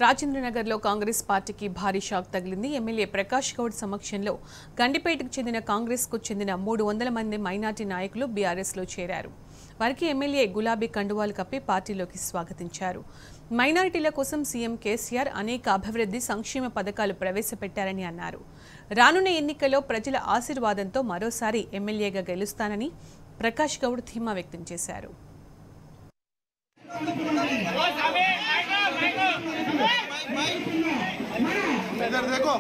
రాజేంద్రనగర్లో కాంగ్రెస్ పార్టీకి భారీ షాక్ తగిలింది. ఎమ్మెల్యే ప్రకాష్ గౌడ్ సమక్షంలో గండిపేటకు చెందిన కాంగ్రెస్కు చెందిన 300 మంది మైనార్టీ నాయకులు బీఆర్ఎస్లో చేరారు. వారికి ఎమ్మెల్యే గులాబీ కండువాలు కప్పి పార్టీలోకి స్వాగతించారు. మైనారిటీల కోసం సీఎం కేసీఆర్ అనేక అభివృద్ధి సంక్షేమ పథకాలు ప్రవేశపెట్టారని అన్నారు. రానున్న ఎన్నికల్లో ప్రజల ఆశీర్వాదంతో మరోసారి ఎమ్మెల్యేగా గెలుస్తానని ప్రకాష్ గౌడ్ ధీమా వ్యక్తం చేశారు. इधर देखो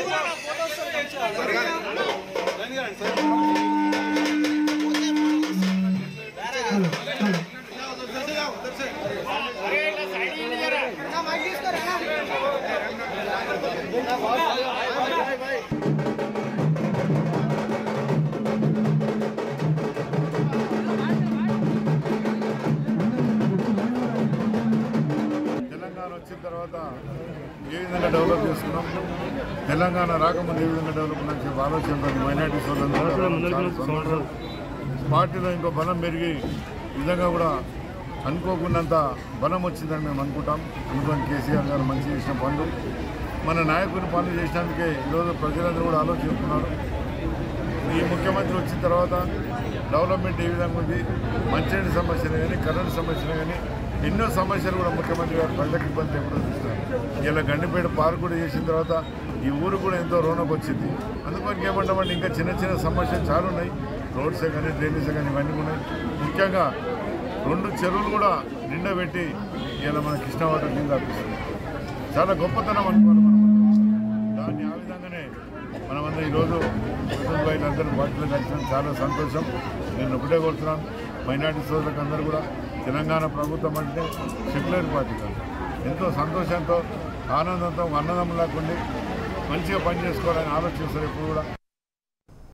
వచ్చిన తర్వాత ఏ విధంగా డెవలప్ చేసుకున్నాం, తెలంగాణ రాకముందు ఏ విధంగా డెవలప్ అని చెప్పి ఆలోచన మైనార్టీ సోదరులు పార్టీలో ఇంకో బలం పెరిగి విధంగా కూడా అనుకోకున్నంత బలం వచ్చిందని మేము అనుకుంటాం. అనుకోని కేసీఆర్ గారు మంచి చేసిన పనులు, మన నాయకుని పనులు చేసినందుకే ఈరోజు ప్రజలందరూ కూడా ఆలోచిస్తున్నారు. ఈ ముఖ్యమంత్రి వచ్చిన తర్వాత డెవలప్మెంట్ ఏ విధంగా ఉంది, మంచినీటి సమస్యలు కానీ కరెంటు సమస్యలు కానీ ఎన్నో సమస్యలు కూడా ముఖ్యమంత్రి గారు ప్రజలకు ఇబ్బంది ఎప్పుడో చూస్తున్నారు. ఇలా గండిపేట పార్క్ కూడా చేసిన తర్వాత ఈ ఊరు కూడా ఎంతో రోనకు వచ్చింది. అందుకని ఏమంటామంటే ఇంకా చిన్న చిన్న సమస్యలు చాలా ఉన్నాయి. రోడ్సే కానీ డ్రైనేజే కానీ ఇవన్నీ ఉన్నాయి. ముఖ్యంగా 2 చెరువులు కూడా నిండా పెట్టి ఇలా మన కృష్ణా వాటర్ కింద అనిపిస్తుంది. చాలా గొప్పతనం అనుకోవాలి మనం. దాన్ని ఆ విధంగానే మనమందరం ఈరోజు అందరూ పార్టీలో కలిసిన చాలా సంతోషం. నేను ఒకటే కోరుతున్నాను, మైనార్టీ సోదరులకు అందరూ కూడా తెలంగాణ ప్రభుత్వం అంటే సెక్యులర్ పార్టీ కాదు, ఎంతో సంతోషంతో ఆనందంతో అన్నదమ్ములాగా ఉండి మంచిగా పనిచేసుకోవాలని ఆలోచిస్తారు ఎప్పుడు కూడా.